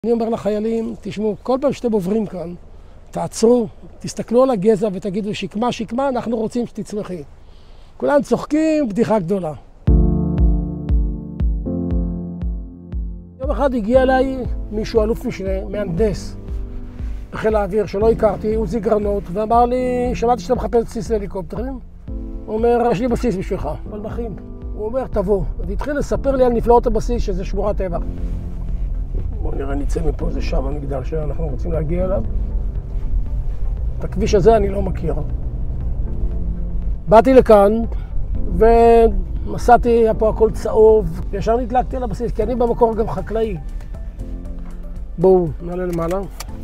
אני אומר לחיילים, תשמעו, כל פעם שאתם עוברים כאן, תעצרו, תסתכלו על הגזע ותגידו שקמה, שקמה, אנחנו רוצים שתצמחי. כולם צוחקים, בדיחה גדולה. יום אחד הגיע אליי מישהו, אלוף משנה, מהנדס בחיל האוויר שלא הכרתי, עוזי גרנות, ואמר לי, שמעתי שאתה מחפש בסיס להליקופטרים. הוא אומר, יש לי בסיס בשבילך, פלמחים. הוא אומר, תבוא. והתחיל לספר לי על נפלאות הבסיס, שזה שמורת טבע. בואו נראה, נצא מפה, זה שם המגדל שאנחנו רוצים להגיע אליו. את הכביש הזה אני לא מכיר. באתי לכאן, ומסעתי, היה פה הכל צהוב, וישר נדלקתי על הבסיס, כי אני במקור גם חקלאי. בואו, נעלה למעלה.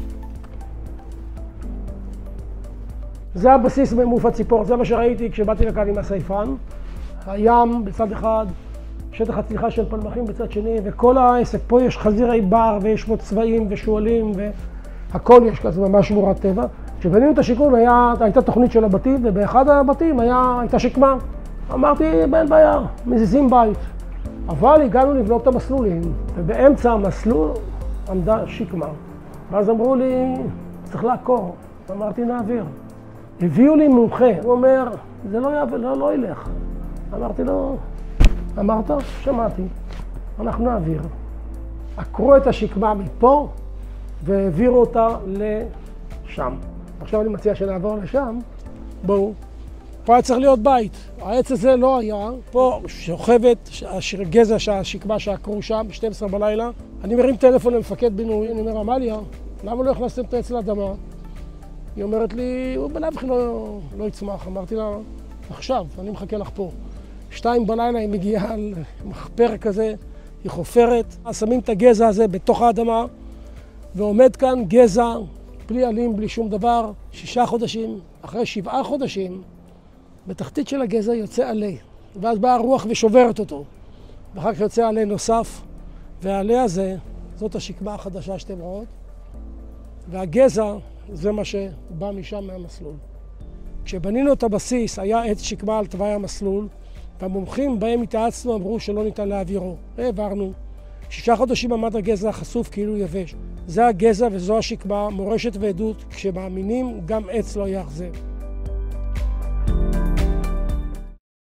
זה הבסיס ממוף הציפור, זה מה שראיתי כשבאתי לכאן עם הסייפן. הים בצד אחד, שטח הצליחה של פלמחים בצד שני, וכל העסק, פה יש חזירי בר, ויש פה צבעים ושועלים, והכל יש כזה ממש שמורת טבע. כשבנינו את השיכון הייתה תוכנית של הבתים, ובאחד הבתים הייתה שקמה. אמרתי, אין בעיה, מזיזים בית. אבל הגענו לבנות את המסלולים, ובאמצע המסלול עמדה שקמה. ואז אמרו לי, צריך לעקור. אמרתי, נעביר. הביאו לי מומחה, הוא אומר, זה לא ילך. אמרתי לו, אמרת? שמעתי. אנחנו נעביר. עקרו את השקמה מפה, והעבירו אותה לשם. עכשיו אני מציע שנעבור לשם. בואו. פה היה צריך להיות בית. העץ הזה לא היה. פה שוכבת גזע שהשקמה שעקרו שם, 12 בלילה. אני מרים טלפון למפקד בינוי, אני אומר, עמליה, למה לא הכנסתם את העץ לאדמה? היא אומרת לי, הוא בלב הכי לא יצמח. אמרתי לה, עכשיו, אני מחכה לך פה. 2 בלילה היא מגיעה על מחפר כזה, היא חופרת, שמים את הגזע הזה בתוך האדמה, ועומד כאן גזע, בלי עלים, בלי שום דבר, 6 חודשים, אחרי 7 חודשים, בתחתית של הגזע יוצא עלה, ואז באה הרוח ושוברת אותו, ואחר כך יוצא עלה נוסף, והעלה הזה, זאת השקמה החדשה שאתם רואות, והגזע זה מה שבא משם מהמסלול. כשבנינו את הבסיס, היה עץ שקמה על תוואי המסלול, והמומחים בהם התייעצנו אמרו שלא ניתן להעבירו. העברנו. 6 חודשים עמד הגזע חשוף כאילו יבש. זה הגזע וזו השקמה, מורשת ועדות, כשמאמינים גם עץ לא יאכזב.